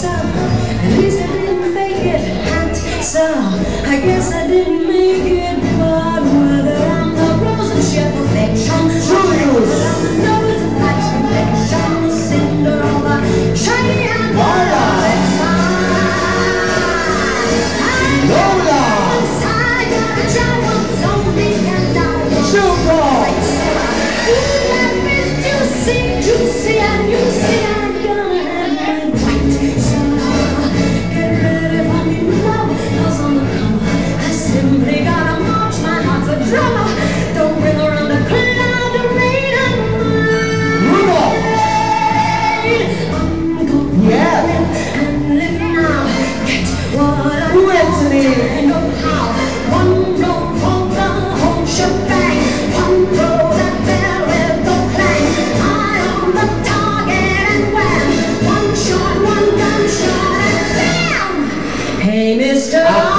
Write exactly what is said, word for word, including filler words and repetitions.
so at least I didn't make it hot. So I guess I didn't make it, but whether I'm the rose of sheer perfection, whether I'm the nose of life's reflection, the cinder of the shiny and Lola, it's mine. Lola, inside the jar was only and I Super. Life is juicy, juicy, and you see I'm gonna have my white. So get ready for me now, 'cause on the come I simply gotta march. My heart's a drummer, don't bring around the cloud, the rain and rain. I'm going yeah. and live now. Get what I want and know how. One blow for the whole shebang, one blow that bell with no clang. Eye on the target and wham, one shot, one gunshot and bam. Hey, mister